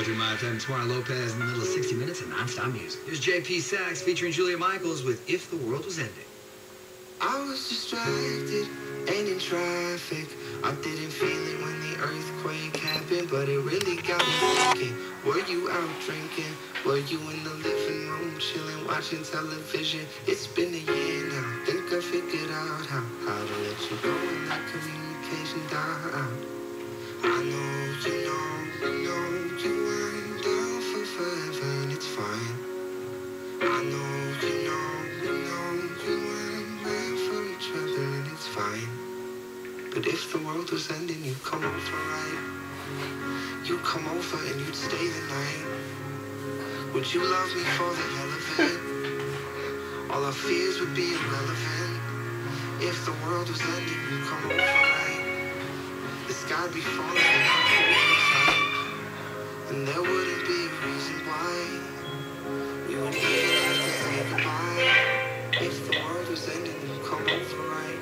poetry, MyFM. Tomorrow Lopez in the middle of 60 minutes of non-stop music. Here's JP Sax featuring Julia Michaels with If the World Was Ending. I was distracted and in traffic. I didn't feel it when the earthquake happened, but it really got me thinking. Were you out drinking? Were you in the living room chilling, watching television? It's been a year now. Think I figured out how to let you go and let communication die out. I know you weren't down for forever, and it's fine. I know you weren't meant for each other, and it's fine. But if the world was ending, you'd come over, right? You'd come over and you'd stay the night. Would you love me for the hell of it? All our fears would be irrelevant. If the world was ending, you'd come over, right? The sky'd be falling and our world tight. And there wouldn't be a reason why we would even have to say goodbye. If the world was ending, you'd come over, right?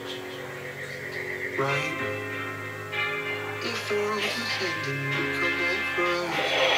Right? If the world was ending, you'd come over, right?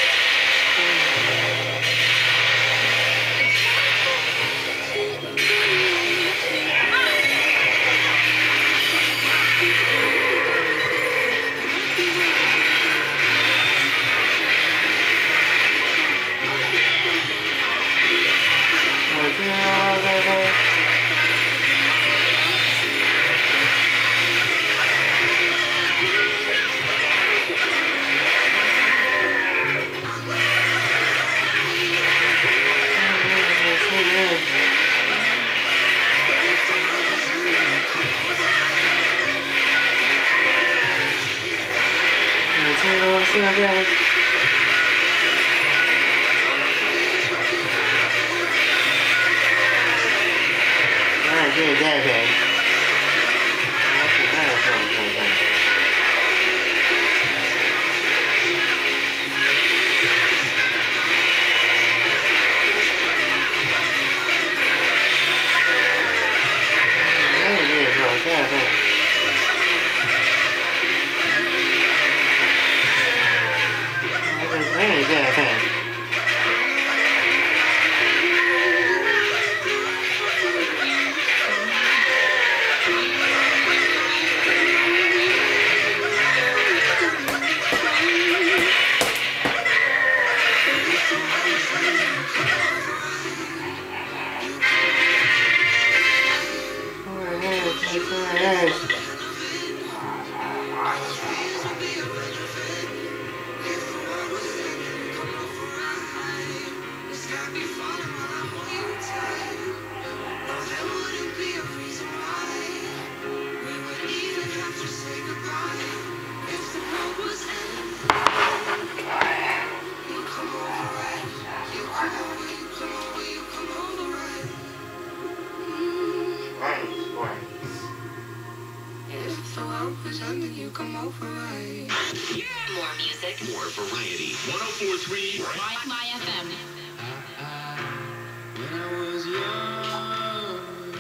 More variety. 104.3 MyFM. When I was young,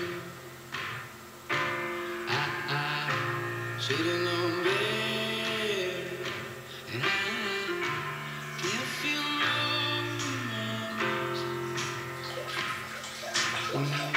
I should have known better, and I can't feel no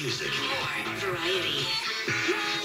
music. More variety.